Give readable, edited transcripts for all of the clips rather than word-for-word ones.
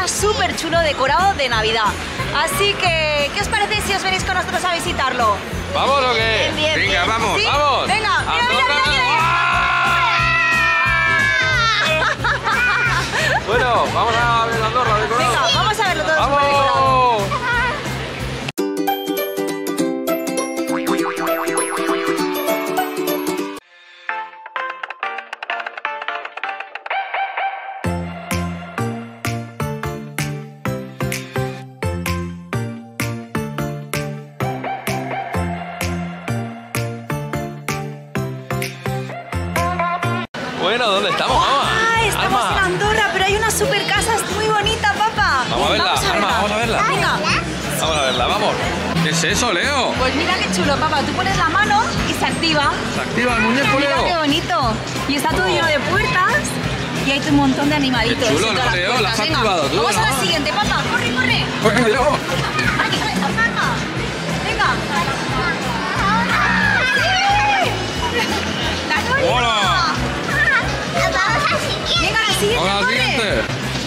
súper chulo decorado de Navidad. Así que, ¿qué os parece si os venís con nosotros a visitarlo? ¿Vamos o qué? Bien, bien, Venga, bien. vamos, ¿Sí? vamos. Venga, mira. Bueno, vamos a ver Andorra decorado. Venga, vamos a verlo todo súper ¡Vamos! decorado. Bueno, ¿dónde estamos, mamá? Estamos Alma. en Andorra, pero hay una super casa muy bonita, papá. Vamos a verla, Alma, vamos a verla. Venga. Vamos a verla, vamos. ¿Qué es eso, Leo? Pues mira qué chulo, papá. Tú pones la mano y se activa. ¿Se activa el muñeco, Mira qué Leo? bonito. Y está todo lleno de puertas y hay un montón de animalitos. Qué chulo, en todas ¿no, las Leo? puertas. ¿La has Venga, activado tú, vamos a la no? siguiente, papá. Corre, corre. Bueno, Leo. Aquí, calma. Venga. La Gloria. ¡Hola! Venga, la siguiente, Vamos a la corre. siguiente.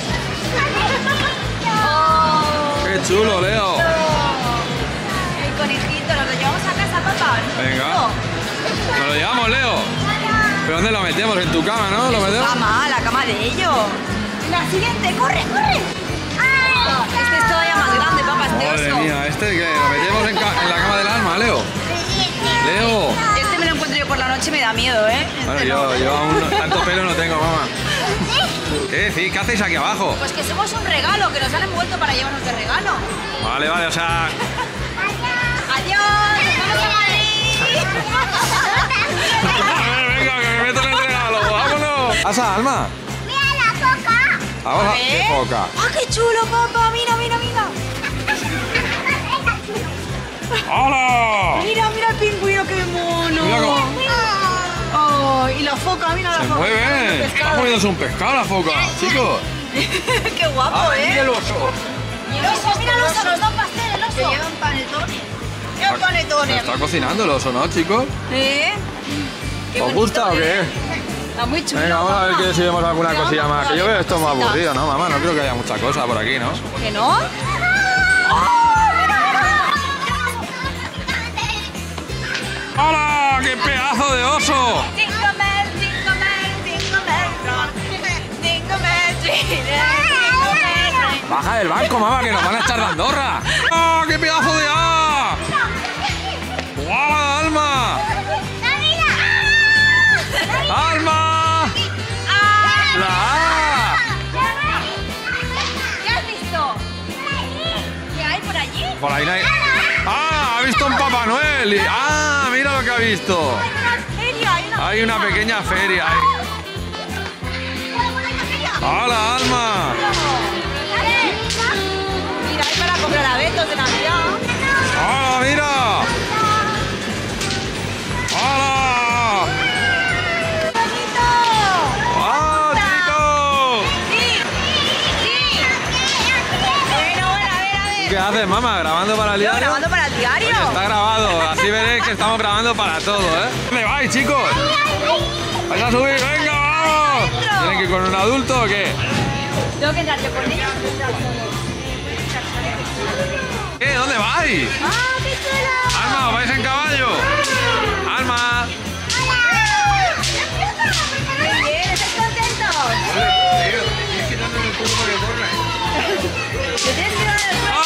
Oh, ¡Qué chulo, Leo! el conejito, nos lo llevamos a casa, papá. Venga. Oh, Nos lo llevamos, Leo. ¿Pero dónde lo metemos? En tu cama, ¿no? ¿Lo metemos? la cama de ellos. La siguiente, corre, corre. Este es todavía más grande, papá, este Madre oso. mía, ¿este qué? ¿Lo metemos en la cama del alma, Leo? Leo. Este me lo encuentro yo por la noche y me da miedo, ¿eh? Bueno, Este no. yo aún tanto pelo no tengo, mamá. ¿Qué decís? ¿Qué hacéis aquí abajo? Pues que somos un regalo, que nos han envuelto para llevarnos de regalo. Vale, vale, o sea... ¡Adiós! ¡Nos vamos a Madrid! Venga, que me meto en el regalo, vámonos. ¿Pasa, Alma? Vamos a... ¿Qué foca? ¡Ah, qué chulo, papá! ¡Mira, mira, mira! ¡Hola! Mira, mira el pingüino, qué mono. Mira cómo- Oh, y la foca, mira la Se foca. mueve. El Está pescado. moviéndose un pescado la foca, chicos. Qué guapo, ¡Ay, ¿eh? el oso! Y el oso, mira el oso, nos da un pastel, el oso. Te llevan panetones. ¡Qué Se panetones! está cocinando el oso, ¿no, chicos? ¿Eh? Qué ¿Os gusta o bonito, qué? ¿eh? Está muy chulo. Venga, vamos a ver papá. que si vemos alguna Vamos, cosilla más. Que yo veo esto muy cositas. aburrido, ¿no, mamá? No creo que haya mucha cosa por aquí, ¿no? ¿Que no? ¡Hola! ¡Qué pedazo de oso! Jingle bell, jingle bell, jingle bell rock. Jingle bell, jingle bell. Baja del banco, mamá, que nos van a echar de Andorra. ¡Oh, qué pedazo de A! ¡Guau, Alma! ¡Alma! ¡La A! ¿Qué has visto? ¿Qué hay por allí? Por ahí no hay... ¡Ah! ¡Ha visto un Papá Noel! ¡Ah! ¡Mira lo que ha visto! Hay una pequeña feria ahí. ¡Hola, Alma! Mira, hay para comprar abetos de Navidad. ¡Hola, mira! ¡Hola! ¡Bonito! ¡Ah, chicos! ¡Sí! ¡Sí! Bueno, a ver. ¿Qué haces, mamá? ¿Grabando para el Yo diario? grabando para el diario. Oye, está grabado, así veréis que estamos grabando para todo, ¿eh? ¿Dónde vais, chicos? ¿Vais a subir? ¡Venga, vamos! Dentro. ¿Tienen que ir con un adulto o qué? Tengo que entrar yo con ellos. ¿Qué? ¿Dónde vais? ¡Ah, qué chulo! Alma, ¿os vais en caballo? Alma. Muy bien, ¿estáis contentos? ¿Te tienes que ir a ver el juego?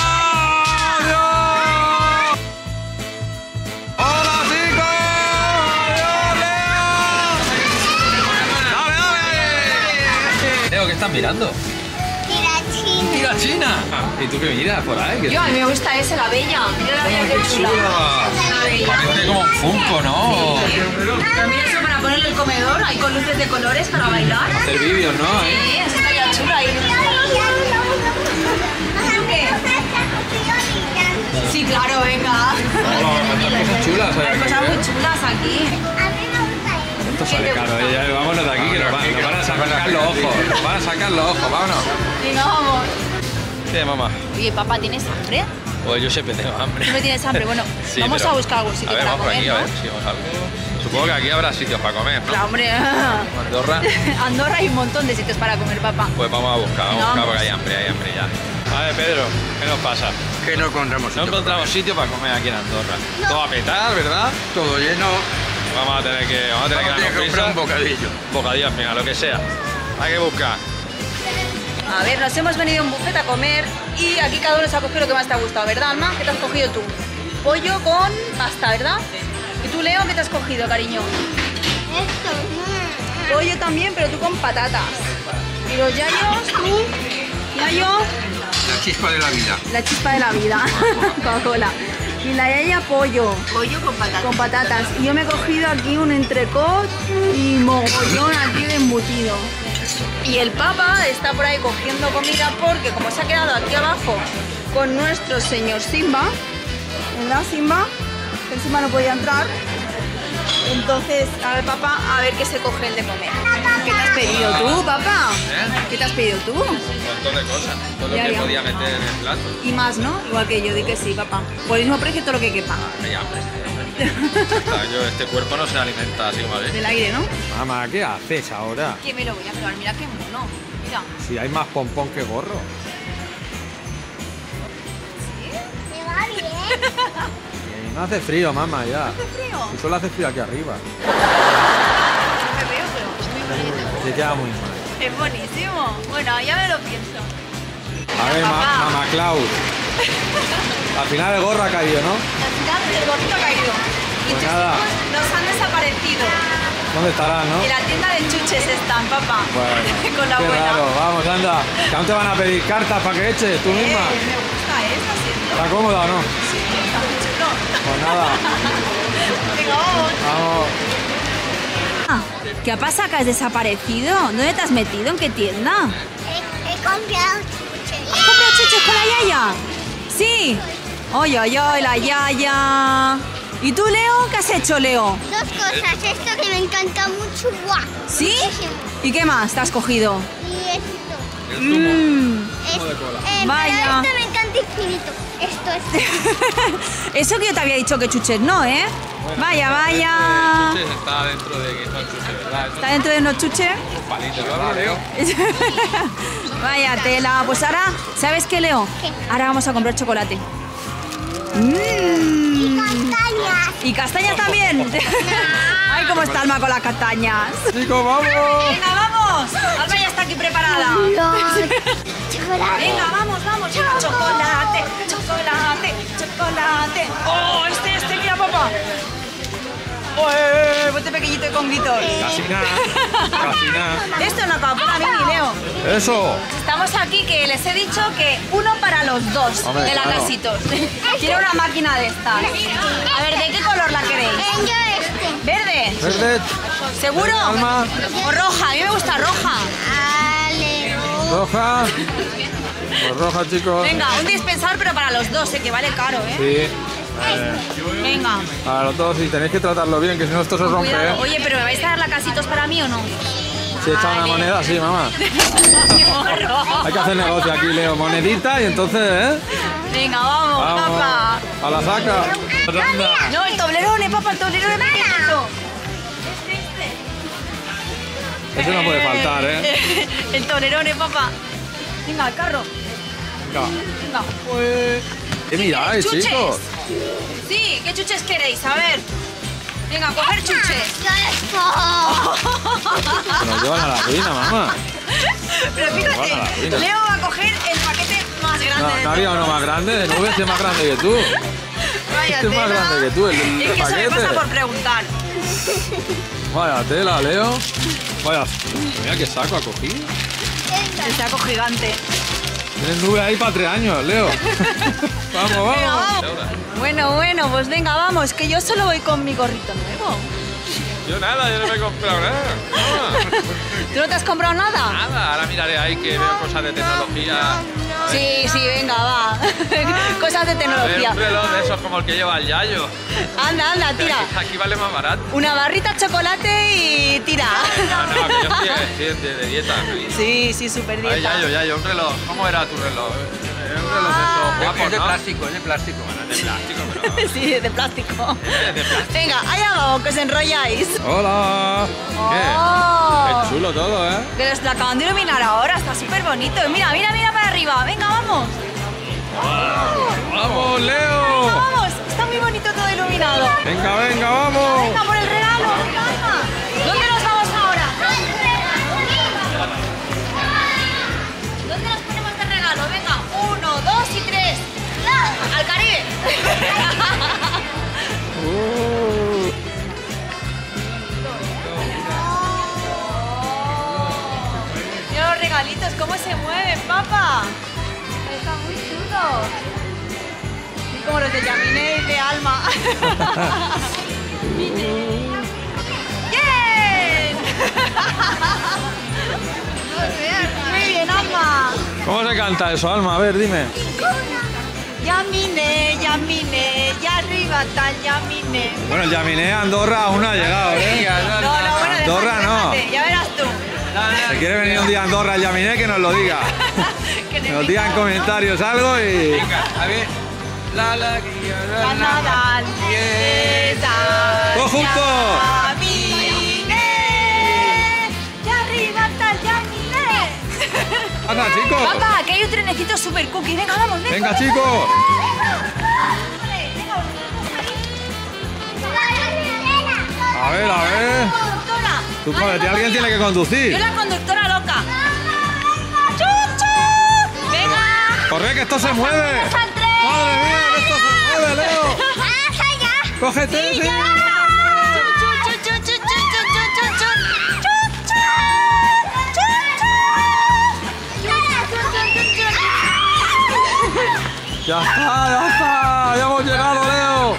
¡Adiós! ¡Hola, chicos! ¡Adiós, Leo! ¡Dale, dale! Leo, ¿qué estás mirando? ¡Mira China! ¿Y tú qué miras por ahí? ¿Qué Yo, a mí me gusta ese, la bella. Mira la bella, qué chula. La bella. Parece como un Funko, ¿no? Pero mira eso para ponerle el comedor, ahí con luces de colores para bailar. Hacer vídeos, ¿no? Sí, eso estaría chulo ahí. ¿Qué? Sí, claro, venga. Cuántas cosas chulas hay Hay aquí, cosas muy ¿eh? chulas aquí. Esto sale caro, ya vámonos de aquí que nos van a sacar los ojos. Nos van a sacar los ojos, vámonos. Venga, vamos. ¿Qué, mamá? Oye, papá, ¿tienes hambre? Pues yo siempre tengo hambre. ¿Tú no tienes hambre? Bueno, Sí, vamos pero- a buscar algún sitio a ver, para vamos por comer, aquí, ¿no? a ver si vemos algo. Supongo que aquí habrá sitios para comer, ¿no? Claro, hombre. Andorra. Andorra hay un montón de sitios para comer, papá. Pues vamos a buscar porque hay hambre ya. A ver, Pedro, ¿qué nos pasa? Que no encontramos No encontramos sitio para comer aquí en Andorra. Todo a petar, ¿verdad? todo lleno. Vamos a tener que comprar un bocadillo. Bocadillo, venga, lo que sea. Hay que buscar. A ver, nos hemos venido a un buffet a comer y aquí cada uno se ha cogido lo que más te ha gustado, ¿verdad, Alma? ¿Qué te has cogido tú? Pollo con pasta, ¿verdad? ¿Y tú, Leo, qué te has cogido, cariño? Pollo también, pero tú con patatas. Y los yayos, tú, yayo... La chispa de la vida. La chispa de la vida, Coca-Cola. Y la yaya, pollo. Pollo con patatas. Con patatas. Y yo me he cogido aquí un entrecot y mogollón aquí de embutido. Y el papa está por ahí cogiendo comida porque como se ha quedado aquí abajo con nuestro señor Simba, ¿verdad, Simba? Que Simba no podía entrar. Entonces, a ver, papá, a ver qué se coge el de comer. ¿Qué te has pedido tú, papá? ¿Qué te has pedido tú? Un montón de cosas. Todo lo Ya, que ya. podía meter en el plato. Y más, ¿no? Igual que yo, di que sí, papá. Por el mismo precio todo lo que quepa. Hay hambre. Este cuerpo no se alimenta así como Del aire, ¿no? Mamá, ¿qué haces ahora? Que me lo voy a probar, mira qué mono. Mira. Si hay más pompón que gorro. Me va bien. Y no hace frío, mamá, ya. ¿Hace frío? Y solo hace frío aquí arriba. No me veo, pero es muy bonito. Se queda muy mal. Es buenísimo. Bueno, ya me lo pienso. A ver, Papá. mamá Claus. Al final el gorro ha caído, ¿no? Al final el gorrito ha caído. Y Pues tus nada. hijos nos han desaparecido. ¿Dónde estarán, no? En la tienda de chuches están, papá. Bueno, Con la qué abuela. raro. Vamos, anda. Que aún te van a pedir cartas para que eches tú misma. Me gusta esta, ¿cierto? ¿Está cómoda o no? Sí, está muy chulo. Pues nada. Venga, vamos. Vamos. ¿Qué ha pasado que has desaparecido? ¿Dónde te has metido? ¿En qué tienda? He comprado chuches. ¿Has comprado chuches con la yaya? Sí. Oye, oye, la yaya. ¿Y tú, Leo? ¿Qué has hecho, Leo? Dos cosas. Esto que me encanta mucho. ¡Guau! ¿Sí? Muchísimo. ¿Y qué más te has cogido? Y esto. Mmm. Vaya. Pero esto me encanta infinito. Esto es. Eso que yo te había dicho que chuches no, ¿eh? Vaya, vaya. está dentro de que son chuches, ¿verdad? ¿Está dentro de unos chuches? Palitos, ¿verdad, Leo? Vaya tela. Pues ahora, ¿sabes qué, Leo? ¿Qué? Ahora vamos a comprar chocolate. Y castañas. ¿Y castañas también? Ay, cómo está Alma con las castañas. Chicos, vamos. Venga, vamos. Alma ya está aquí preparada. Chocolate. Venga, vamos, vamos. Chocolate, chocolate, chocolate. Oh, este, mira, papá. Ponte pequeñito y con gritos. Casi nada. Casi nada. Esto es una Coca-Cola mini, Leo. Eso. Estamos aquí que les he dicho que uno para los dos Hombre, de la claro. Casitos. Quiero una máquina de estas. A ver, ¿de qué color la queréis? Yo este. ¿Verde? Verde. ¿Seguro? Alma. O roja, a mí me gusta roja. Ale. Roja. Pues roja, chicos. Venga, un dispensador pero para los dos, que vale caro, ¿eh? Sí. Venga. A los dos, y tenéis que tratarlo bien, que si no esto se rompe, Cuidado. ¿eh? Oye, pero ¿me vais a dar la Casitos para mí o no? Si echa una Vale. moneda, sí, mamá. ¡Qué morro! Hay que hacer negocio aquí, Leo. Monedita y entonces, ¿eh? Venga, vamos, papá. A la saca. No, el toblerone, papá, el toblerone pequeñito. Ese no puede faltar, ¿eh? El toblerone, papá. Venga, al carro. Venga. Venga. ¿Qué miráis, ¿Chuches? chicos? Sí, ¿qué chuches queréis? A ver. Venga, coger chuches. Yo esto. Se nos llevan a la ruina, mamá. Pero Vale, fíjate, venga. Leo va a coger el paquete más grande No, de no había uno más grande. De nubes es más grande que tú. Vaya Este es más tela. grande que tú, el Es que eso me paquete. pasa por preguntar. Vaya tela, Leo. Vaya. Mira qué saco ha cogido. El saco gigante. Tienes nube ahí para 3 años, Leo. Vamos, Venga, vamos. vamos. Bueno, pues venga, vamos, que yo solo voy con mi gorrito nuevo. Yo nada, yo no me he comprado nada. ¿Tú no te has comprado nada? Nada, ahora miraré ahí que veo cosas de tecnología. Sí, venga, va. Cosas de A ver, tecnología. un reloj de esos como el que lleva el Yayo. Anda, tira. Aquí vale más barato. Una barrita de chocolate y tira. No, que yo estoy de dieta. Sí, súper Ay, dieta. Yayo, un reloj. ¿Cómo era tu reloj? Un reloj de esos guapos, Es de ¿no? plástico, es de plástico. de plástico, pero... Sí, de plástico. de plástico. Venga, allá vamos, que os enrolláis. Hola. Oh. ¿Qué? Qué chulo todo, ¿eh? Que los acaban de iluminar ahora, está súper bonito. Mira, mira, mira para arriba. Venga, vamos. ¡Vamos, Leo! Vamos, está muy bonito todo iluminado. Venga, venga, vamos. Venga, por el regalo. Venga, Alma. ¿Dónde nos vamos ahora? ¿Dónde nos ponemos de regalo? Venga, 1, 2 y 3. ¡Al Caribe! Mira los regalitos, cómo se mueven, papá. Están muy chulos. Y como los de Yamine y de Alma. ¡Bien! Muy bien, Alma. ¿Cómo se canta eso, Alma? A ver, dime. Yamine, Yamine, y arriba está el Yamine. Bueno, el Yaminé a Andorra aún no ha llegado, ¿eh? No, bueno, Andorra no. déjate, ya verás tú. Si quiere venir un día a Andorra el Yaminé, que nos lo diga. Que Que nos diga en comentarios algo y... Venga, a ver. La alegría de La Nadal. ¡Todos juntos! Yamine, y arriba está el Yamine. ¡Anda, chicos! Papá, que hay un trenecito super cookie. Venga, vamos, venga. ¡Venga, chicos! A ver, a ver. Conductora. Tú, Ay, joder, vamos alguien ya. tiene que conducir. Yo la conductora loca. ¡Chuchu! Venga. ¡Corre, que esto se mueve! ¡Vamos al tren! ¡Madre mía, que esto se mueve, Leo! ¡Vamos allá! ¡Cógete! Sí, sí. ya. Chu, chu, chu, chu, chu, chu, chu, chu, chu. ¡Ya está, ya está! ¡Ya hemos llegado, Leo!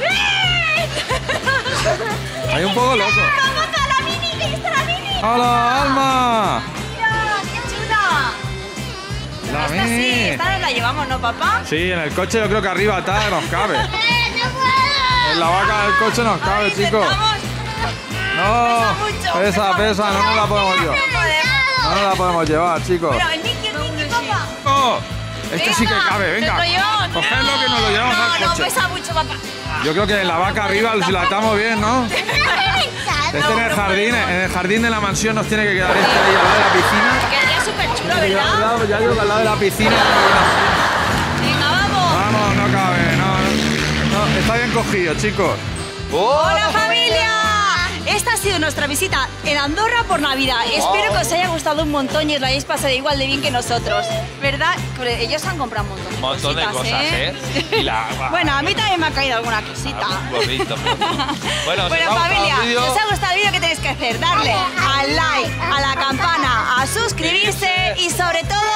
Hay un poco loco. ¡Vamos a la mini! ¡Que está la mini! ¡Hola, Alma! ¡Mira, qué chula! La Esta sí, mini. esta nos la llevamos, ¿no, papá? Sí, en el coche yo creo que arriba está, nos cabe. ¡No puedo! En la vaca del coche nos cabe, Ay, chicos. intentamos. No, mucho, pesa, no nos la podemos llevar. No podemos. No nos la podemos llevar, chicos. Bueno, el Mickey, papá. Oh, este sí que Venga, cabe, venga. nos lo llevamos. Cogedlo que nos lo llevamos no, al No, coche. pesa mucho, papá. Yo creo que en la vaca arriba si la atamos bien, ¿no? Este en el jardín de la mansión nos tiene que quedar este ahí al lado de la piscina. Quedaría súper chulo, ¿verdad? Ya yo al lado de la piscina. Venga, vamos. Vamos, no cabe, no, está bien cogido, chicos. ¡Hola, familia! Esta ha sido nuestra visita en Andorra por Navidad. Espero que os haya gustado un montón y os lo hayáis pasado igual de bien que nosotros. ¿Verdad? Pero ellos han comprado un montón de Montón de cositas, cosas, ¿eh? Y la... Bueno, a mí también me ha caído alguna cosita. Un gorrito, pero... Bueno, Bueno, familia, si os ha gustado el vídeo, ¿qué tenéis que hacer? Darle al like, a la campana, a suscribirse y sobre todo